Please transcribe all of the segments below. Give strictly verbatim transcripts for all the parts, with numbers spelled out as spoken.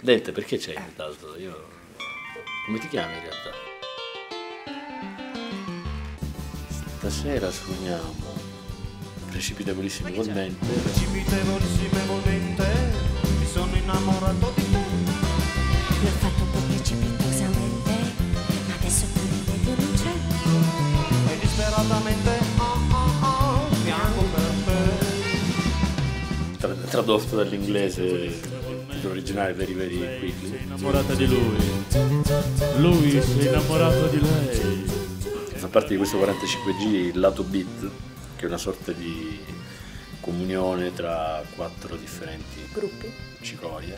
Dente, perché ci hai invitato? Io... Come ti chiami in realtà? Stasera suoniamo Precipitevolissimevolmente. Precipitevolissimevolmente, mi sono innamorato di te. L'ho fatto un po' precipitosamente, ma adesso più rimedio non c'è. E disperatamente, oh oh oh, piango per te. Tra- tradotto dall'inglese, il titolo originale Very Very Quickly. Sei innamorata di lui, lui si è innamorato di lei. Fa parte di questo quarantacinque G il lato beat, che è una sorta di comunione tra quattro differenti Gruppi. cicorie.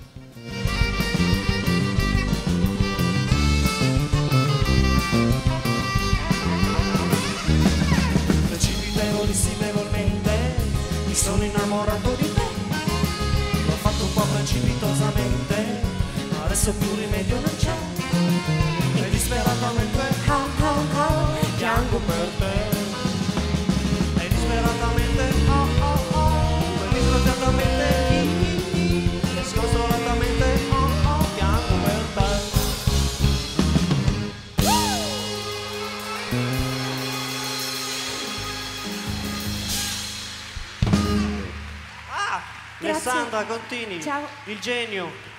Precipitevolissimevolmente, mi sono innamorato di te. L'ho fatto un po' precipitosamente, ma adesso più rimedio non c'è. E disperatamente, ah ah ah, piango per te. E disperatamente, oh oh oh, e disperatamente, hi, hi, hi, sconsolatamente, oh oh, piango per te. Ah, Grazie. Alessandra Contini, Ciao. il genio.